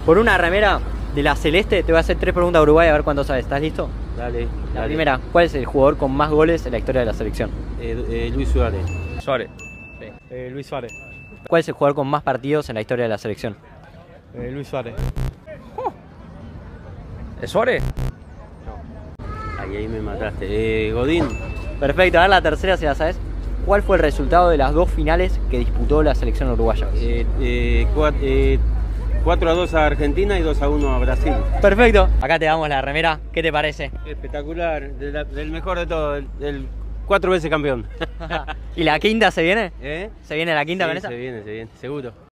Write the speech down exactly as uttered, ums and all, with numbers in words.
Por una remera de la Celeste te voy a hacer tres preguntas a Uruguay a ver cuánto sabes. ¿Estás listo? Dale. La dale. primera, ¿cuál es el jugador con más goles en la historia de la selección? Eh, eh, Luis Suárez. Suárez. Sí. Eh, Luis Suárez. ¿Cuál es el jugador con más partidos en la historia de la selección? Eh, Luis Suárez. ¿Es Suárez? Ahí, ahí me mataste. Eh, Godín. Perfecto, a ver la tercera si la sabes. ¿Cuál fue el resultado de las dos finales que disputó la selección uruguaya? Eh, eh, cua- eh, cuatro a dos a Argentina y dos a uno a Brasil. Perfecto. Acá te damos la remera. ¿Qué te parece? Espectacular. De la- del mejor de todo. Del, del cuatro veces campeón. ¿Y la quinta se viene? ¿Eh? ¿Se viene la quinta Sí, con esa? se viene, se viene. Seguro.